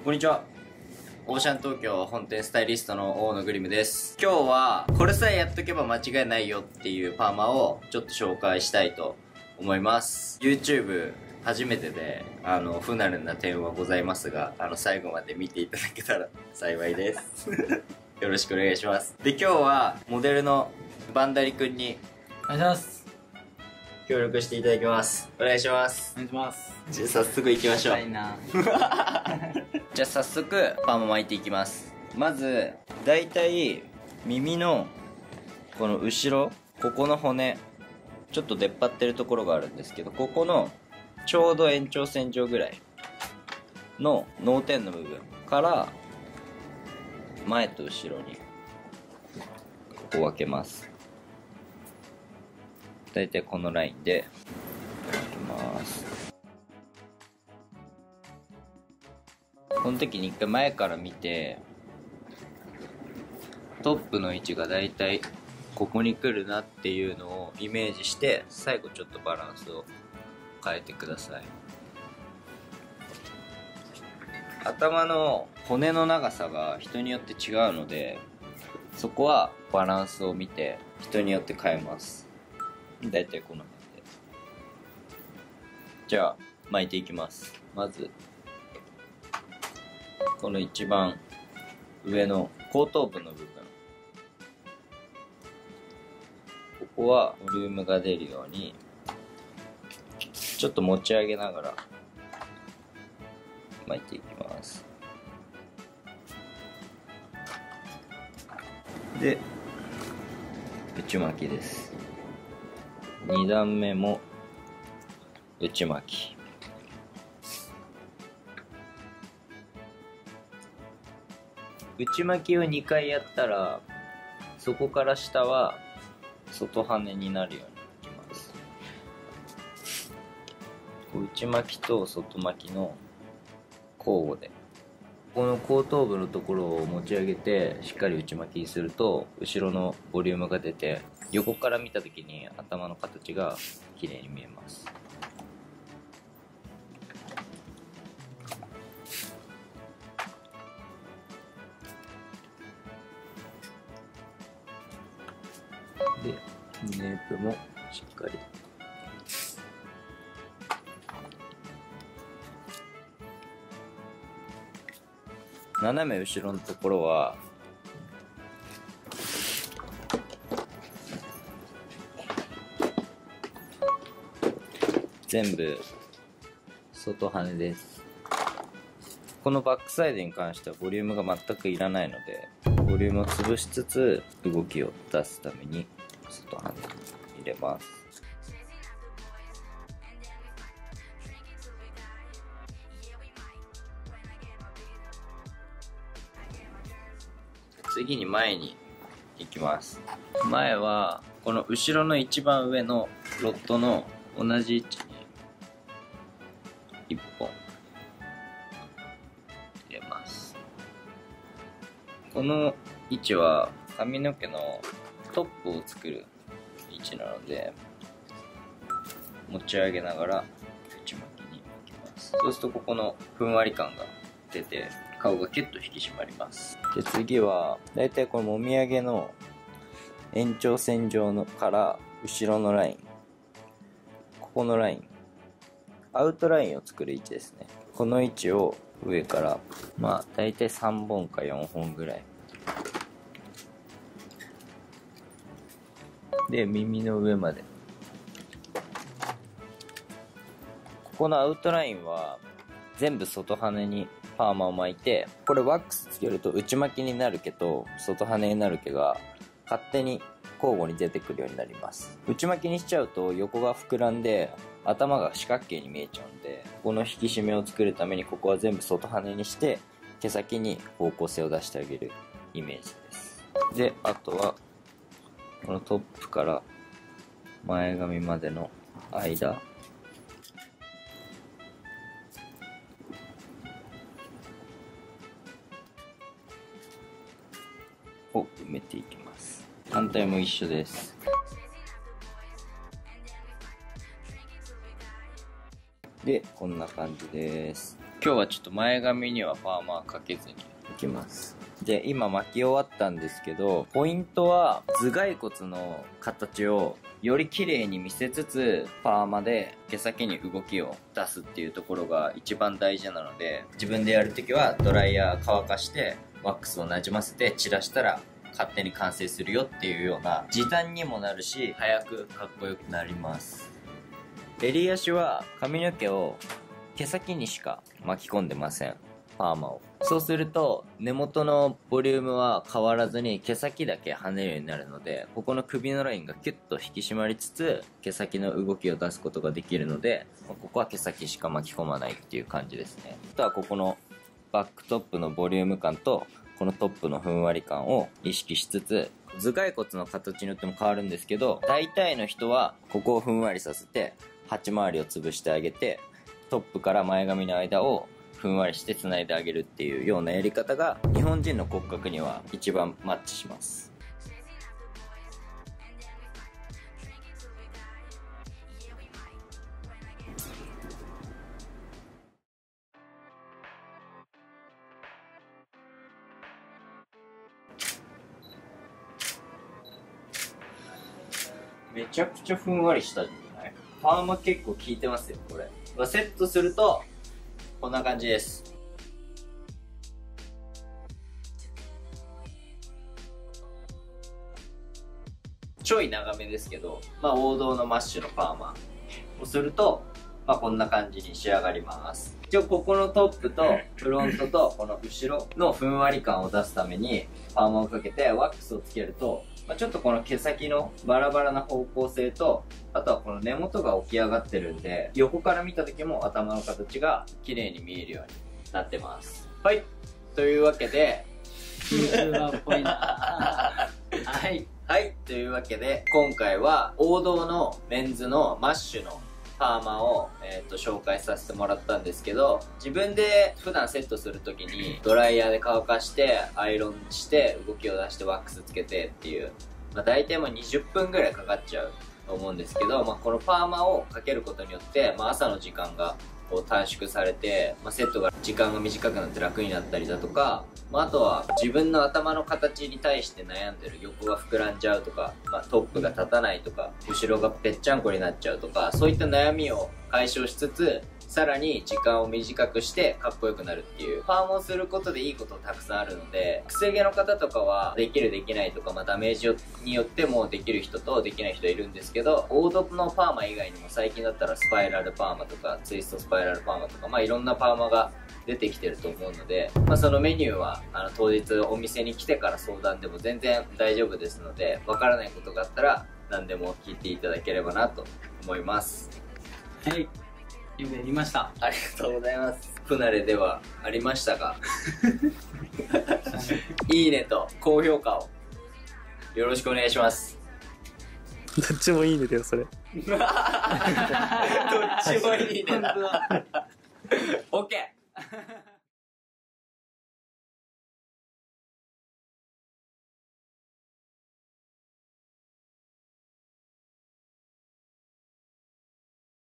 こんにちは。オーシャン東京本店スタイリストの大野グリムです。今日はこれさえやっとけば間違いないよっていうパーマをちょっと紹介したいと思います。 YouTube 初めてで不慣れな点はございますが最後まで見ていただけたら幸いですよろしくお願いします。で、今日はモデルのバンダリくんにお願いします。 協力していただきます。お願いします。 お願いします。 じゃあ早速行きましょう。 いな。 じゃあ早速パーマ巻いていきます。まずだいたい耳のこの後ろ、ここの骨ちょっと出っ張ってるところがあるんですけど、ここのちょうど延長線上ぐらいの脳天の部分から前と後ろにここ分けます。だいたいこのラインで分けます。この時に一回前から見て、トップの位置がだいたいここに来るなっていうのをイメージして、最後ちょっとバランスを変えてください。頭の骨の長さが人によって違うので、そこはバランスを見て人によって変えます。だいたいこの辺で。じゃあ巻いていきます。まずこの一番上の後頭部の部分、ここはボリュームが出るようにちょっと持ち上げながら巻いていきます。で、内巻きです。2段目も内巻き。内巻きを2回やったら、そこから下は外羽になるように巻きます。内巻きと外巻きの交互で、この後頭部のところを持ち上げてしっかり内巻きにすると後ろのボリュームが出て、横から見た時に頭の形が綺麗に見えます。で、ネープもしっかり斜め後ろのところは全部外羽です。このバックサイドに関してはボリュームが全くいらないので、ボリュームを潰しつつ動きを出すために外羽に入れます。次に前に行きます。前はこの後ろの一番上のロッドの同じ位置に1本入れます。この位置は髪の毛のトップを作る位置なので、持ち上げながら内巻きに巻きます。そうするとここのふんわり感が出て顔がキュッと引き締まります。で、次はだいたいこのもみあげの延長線上のから後ろのライン、ここのライン、アウトラインを作る位置ですね。この位置を上からだいたい3本か4本ぐらいで、耳の上まで。ここのアウトラインは全部外羽にパーマを巻いて、これワックスつけると内巻きになる毛と外羽になる毛が勝手に交互に出てくるようになります。内巻きにしちゃうと横が膨らんで頭が四角形に見えちゃうんで、この引き締めを作るためにここは全部外羽にして毛先に方向性を出してあげるイメージです。で、あとはこのトップから前髪までの間を埋めていきます。反対も一緒です。で、こんな感じです。 今日はちょっと前髪にはパーマかけずにいきます。で、今巻き終わったんですけど、ポイントは頭蓋骨の形をより綺麗に見せつつ、パーマで毛先に動きを出すっていうところが一番大事なので、自分でやるときはドライヤー乾かしてワックスをなじませて散らしたら勝手に完成するよっていうような、時短にもなるし早くかっこよくなります。襟足は髪の毛を毛先にしか巻き込んでません、パーマを。そうすると根元のボリュームは変わらずに毛先だけ跳ねるようになるので、ここの首のラインがキュッと引き締まりつつ毛先の動きを出すことができるので、ここは毛先しか巻き込まないっていう感じですね。あとはここのバックトップのボリューム感とこのトップのふんわり感を意識しつつ、頭蓋骨の形によっても変わるんですけど、大体の人はここをふんわりさせて8回りを潰してあげて、トップから前髪の間をふんわりして繋いであげるっていうようなやり方が日本人の骨格には一番マッチします。めちゃくちゃふんわりしたんじゃない？パーマ結構効いてますよ、これ。セットするとこんな感じです。ちょい長めですけど、王道のマッシュのパーマをすると、こんな感じに仕上がります。一応ここのトップとフロントとこの後ろのふんわり感を出すためにパーマをかけてワックスをつけると、ちょっとこの毛先のバラバラな方向性と、あとはこの根元が起き上がってるんで、横から見た時も頭の形が綺麗に見えるようになってます。はい。というわけで、 YouTuber っぽいな。はい。 はい。というわけで、今回は王道のメンズのマッシュのパーマを、紹介させてもらったんですけど、自分で普段セットするときにドライヤーで乾かしてアイロンして動きを出してワックスつけてっていう、大体20分ぐらいかかっちゃうと思うんですけど、このパーマをかけることによって、朝の時間が短縮されて、セットが時間が短くなって楽になったりだとか、あとは自分の頭の形に対して悩んでる、横が膨らんじゃうとか、トップが立たないとか、後ろがぺっちゃんこになっちゃうとか、そういった悩みを解消しつつ、さらに時間を短くしてかっこよくなるっていう、パーマをすることでいいことたくさんあるので、くせ毛の方とかはできるできないとか、ダメージによってもできる人とできない人いるんですけど、王道のパーマ以外にも最近だったらスパイラルパーマとかツイストスパイラルパーマとか、いろんなパーマが出てきてると思うので、そのメニューは当日お店に来てから相談でも全然大丈夫ですので、わからないことがあったら何でも聞いていただければなと思います。 はい、よくやりました。 ありがとうございます。不慣れではありましたがいいねと高評価をよろしくお願いします。 どっちもいいねだよ、それ。 どっちもいいねだ。オッケー